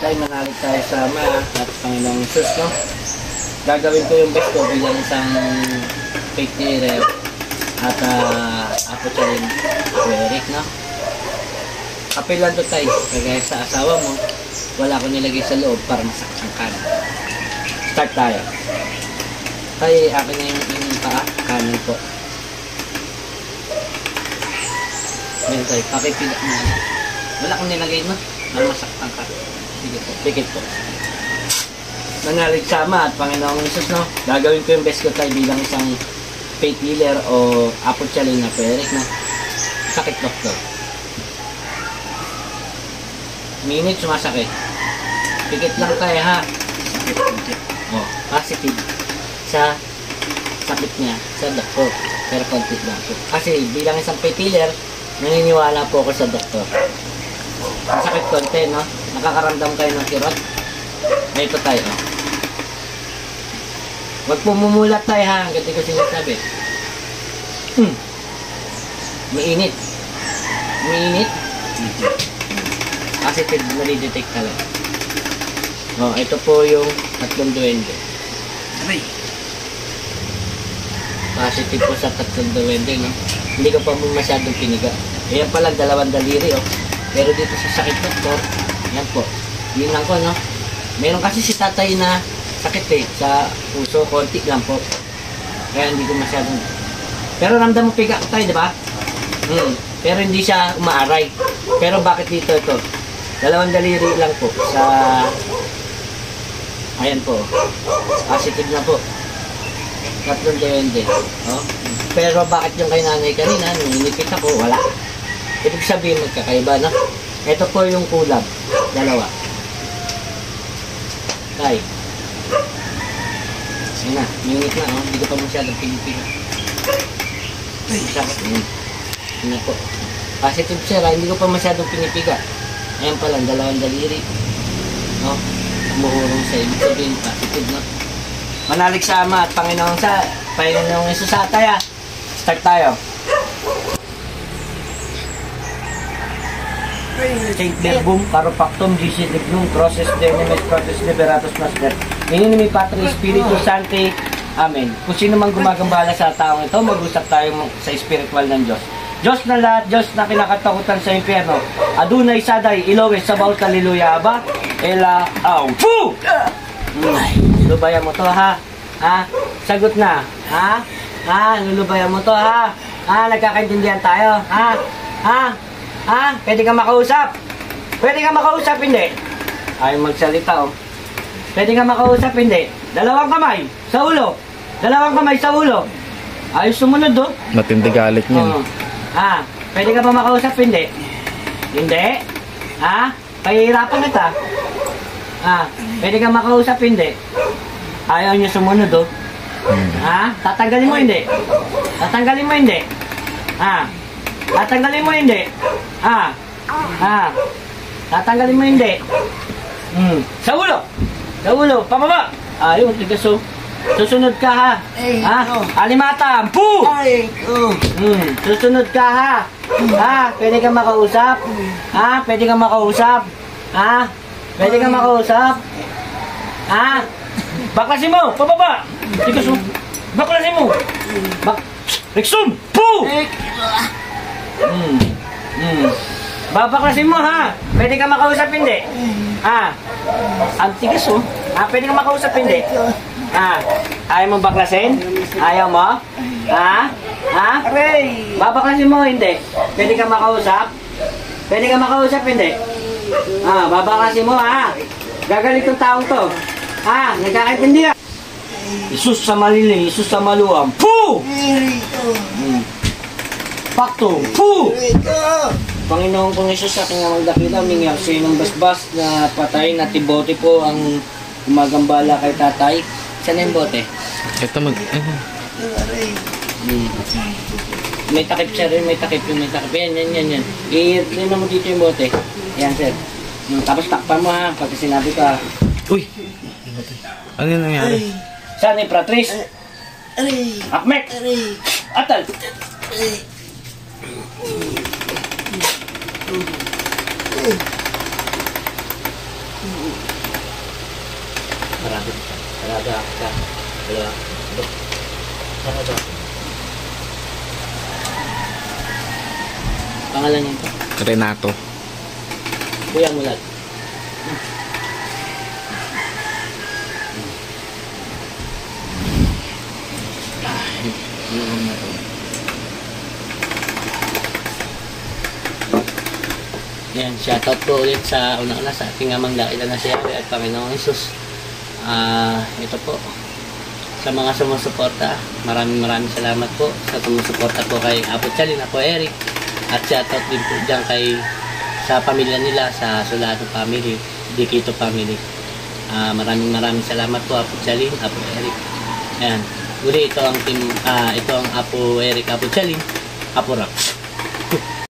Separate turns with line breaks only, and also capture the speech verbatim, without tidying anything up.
Tayo manalig tayo sa Ama at Panginoong Jesus, no? Gagawin ko yung best ko bilang isang faith healer at uh, apo siya rin, Eric, no? Kapil lang to tayo, kagaya sa asawa mo, wala ko nilagay sa loob para masaktan ka. Start tayo. Tayo, akin na yung, yung paa, kanan po. Ngayon tayo, pakipilat mo. Wala akong nilagay, no? Para masaktan ka. Sige po, pikit po. Manalig sa Ama at Panginoong Jesus, no? Gagawin ko yung best ko tayo bilang isang faith healer o apo siya rin na Eric, no? Sakit, doktor. Minute, sumasakit. Pikit lang tayo, ha? Oh, positive sa sakit niya sa doktor. Pero konti lang po. Kasi bilang isang faith healer, naniniwala po ako sa doktor. Masakit konti, no? Nakakaramdam kayo ng kirot. Ito tayo, oh. Huwag pumumulat tayo, ha? Hanggang di ko sinasabi. Hmm. Mainit. Mainit. Positive, nalidetect ka lang. Oh, ito po yung tatlong duwende.
Aray.
Positive po sa tatlong duwende, no? Hindi ko pa mo masyadong piniga. Ayan pala, dalawang daliri, oh. Pero dito sa sakit, doktor, yan po. Yun lang ko, no? Meron kasi si tatay na sakit, eh. Sa puso, konti lang po. Kaya hindi ko masyadong... Pero ramdam mo piga ko tayo, di ba? Hmm. Pero hindi siya umaaray. Pero bakit dito ito? Dalawang daliri lang po. Sa... Ayan po. Positive na po. Tatlong duwende. Oh. Pero bakit yung kay nanay kanina, nung inipit ako, wala. Ibig sabihin magkakaiba, no? Ito po yung kulab. Dalawa. Tay. Ayan na. Minute na, oh. Hindi ko pa masyadong pinipiga. Sakit. Ayan. Ayan po. Positive siya, hindi ko pa masyadong pinipiga. Ayan pala, dalawang daliri. No? Umuurong sa ibig sabihin, positive, no? Manalig sa Ama at Panginoong sa Panginoong Jesus sa tayo. Start tayo. Saint Verbum, Caropactum, G C Dignum, Crosses Denimes, Crosses Liberatus Master. Inimi Patri, Spiritus Sancti. Amen. Kung sino mang gumagambala sa taong ito, mag-usap tayo sa spiritual ng Diyos. Diyos na lahat, Diyos na kinakatakutan sa impyerno. Adunay Saday, Ilowes, Sabaut, Hallelujah, Aba, Ela, Aw, Fu! Ay, lulubayan mo to, ha? Ha? Sagot na. Ha? Ha? Lulubayan mo to, ha? Ha? Nagkakaintindihan tayo, ha? Ha? Ha? Pwede ka makausap? Pwede ka makausap, hindi? Ayaw magsalita, oh. Pwede ka makausap, hindi? Dalawang kamay sa ulo. Dalawang kamay sa ulo. Ayos sumunod, oh.
Matindi galit niya.
Oh. Ha? Pwede ka ba makausap, hindi? Hindi? Ha? Pahihirapan kita. Ha? Pwede ka makausap, hindi? Ayaw niya sumunod, oh. Ha? Tatanggalin mo, hindi? Tatanggalin mo, hindi? Ha? Tatanggalin mo, hindi? Ha? Ha? Tatanggalin mo, hindi? Hmm. Sa ulo! Sa ulo! Pababa! Ayaw, tigas, oh. Susunod ka, ha? Ha? Alimatam! Pu! Hmm. Susunod ka, ha? Ha? Pwede ka makausap? Ha? Pwede ka makausap? Ha? Pwede ka makausap? Ha? Baklasin mo! Pababa! Tigas, oh. Baklasin mo! Bak... Rexon! Pu! Hmm. Hmm. Babaklasin mo, ha? Pwede ka makausap, hindi? Ha? Ang tigas, oh. Ha? Pwede ka makausap, hindi? Ha? Ayaw mo baklasin? Ayaw mo? Ha? Ha? Babaklasin mo, hindi? Pwede ka makausap? Pwede ka makausap, hindi? Ha? Babaklasin mo, ha? Gagalit yung taong to. Ha? Nagkakaintindihan? Isus sa malili, Isus sa maluwang. Pu! Hmm. Pakto. Pu! Panginoon kong Isus, sa aking amang dakila, mingyar sa inong basbas na patay na tibote po ang gumagambala kay tatay. Saan yung bote?
Ito mag... Uh.
Hmm. May takip siya rin, may takip yung may takip. Yan, yan, yan, yan. I-rin mo dito yung bote. Yan, sir. Hmm. Tapos takpan mo, ha, pag sinabi ka.
Uy! Ano yung nangyari?
Saan yung Pratris? Akmek! Atal! Marami. Talaga. Isa. Dalawa. Ito. Talaga. Pangalan niya ito?
Renato.
Kuya Mulat. Yung na to. Yan, shoutout po ulit sa una-una sa ating amang dakilan na siya at Panginoong Hesus. Ah, ito po. Sa mga sumusuporta, maraming maraming salamat po sa sumusuporta po kay Apo Chalin, Apo Eric. At shoutout din po dyan kay sa pamilya nila, sa Solano family, Dikito family. Ah, maraming maraming salamat po Apo Chalin, Apo Eric. Ayan. Uli ito ang team, ah, ito ang Apo Eric, Apo Chalin, Apo Rock.